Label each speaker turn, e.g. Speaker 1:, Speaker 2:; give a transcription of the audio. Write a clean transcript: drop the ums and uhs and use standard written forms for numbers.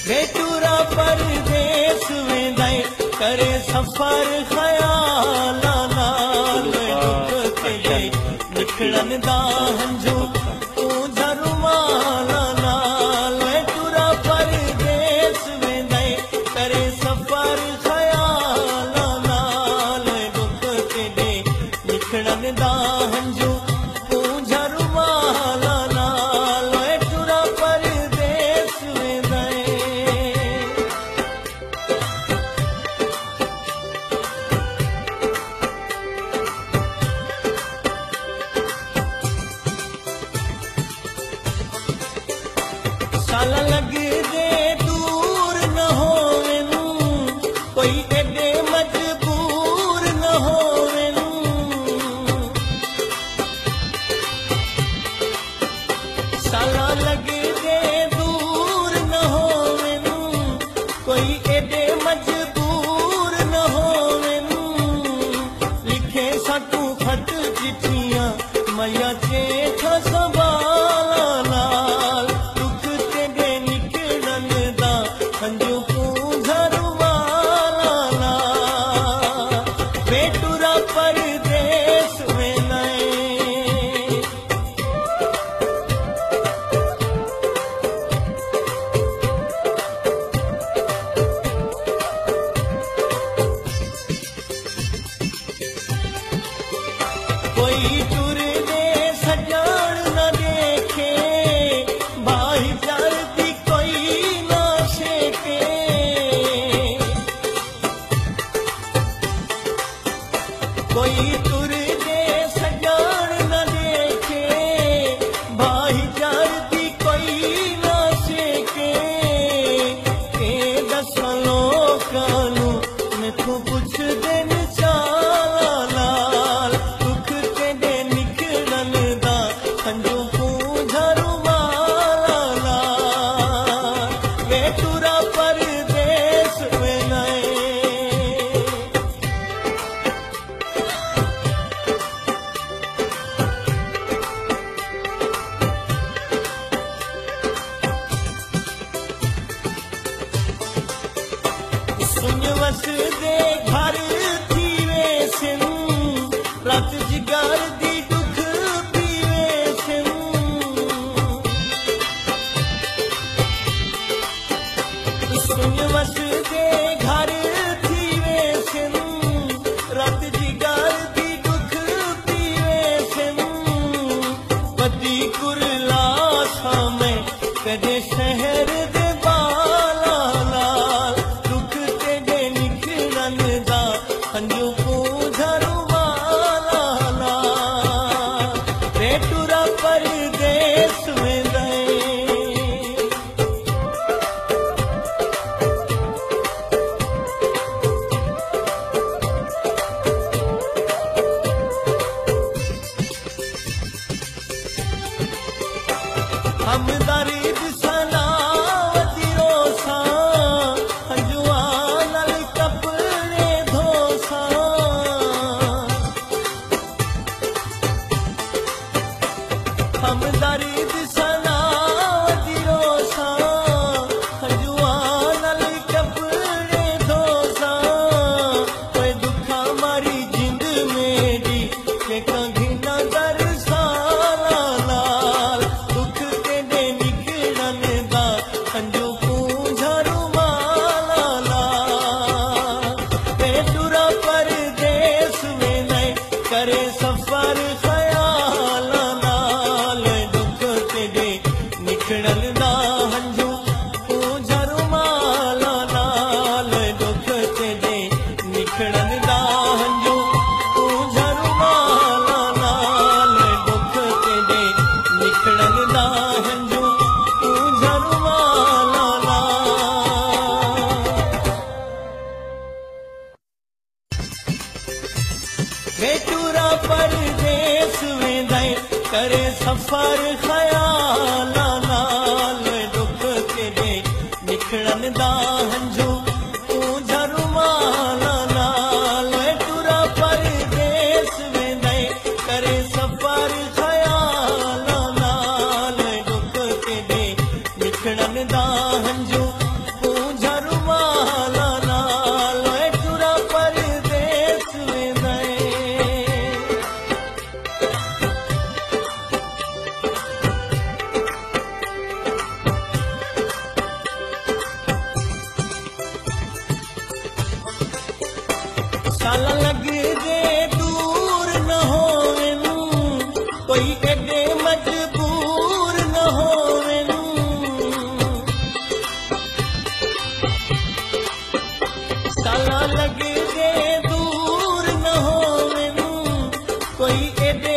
Speaker 1: बेटूरा परदेस वेंदे करे सफर ख्याला नाल दुख ते निकलन दा हंजू तू झरुमाला नाल बेटूरा परदेस वेंदे करे सफर ख्याला नाल दुख ते निकलन दा हंजू तू झरुमाला नाल बेटूरा परदेस वेंदे साल लगे दे दूर न होवेन कोई एडे मजबूर न होवेन साल लगे दे दूर न होवेन कोई एडे मजबूर न होवेन लिखे साटू खत चिट्ठियां मैया चेठ संभाला नाल दुख तेरे निकलन दा हंजू तू झरुमाला नाल बेटूरा परदेस वेंदे कोई टुर दे सजन न देखे भाईचार दी कोई ना शेके कोई टुर दे सजन न देखे भाईचार दी कोई ना शेके के दस लोकानू मैथों पुछ देन चाला नाल दुख तेरे निकलन दा हंजू तू झरुमाला नाल बेटूरा परदेस वेंदे सुन वस दे घर थी वेसन रात जिगर दी दुख पीवेसन सुन वस दे घर थी वेसन रात जिगर दी दुख पीवेसन पति कुरला सामे कदे शहर दे बाला नाल दुख तेरे निकलन दा हंजू तू झरुमाला नाल बेटूरा परदेस वेंदे हम दर्द सनावती रोसा हंजुआ नल कपड़े धोसा हम दर्द सनावती रोसा हंजुआ नल कपड़े धोसा कोई दुखा मारी जिंद मेरी के कंघिना दरसाला नाल दुख तेरे निकलन दा हंजू तू झरुमाला नाल बेटूरा परदेस वेंदे करे सफर ख्याला नाल दुख तेरे निकलन दा हंजू तू झरुमाला नाल दुख तेरे निकलन दा हंजू तू झरुमाला नाल दुख तेरे निकलन दा हंजू तू झरुमाला नाल बेटूरा परदेस वेंदे करे सफर ख्याला नाल दुख तेरे निकलन दा हंजू तू झरुमाला नाल बेटूरा परदेस वेंदे करे सफर ख्याला नाल दुख तेरे निकलन दा हंजू साल लगे दूर न होवेन कोई एडे मजबूर न होवेन साल लगे दूर न होवेन कोई एडे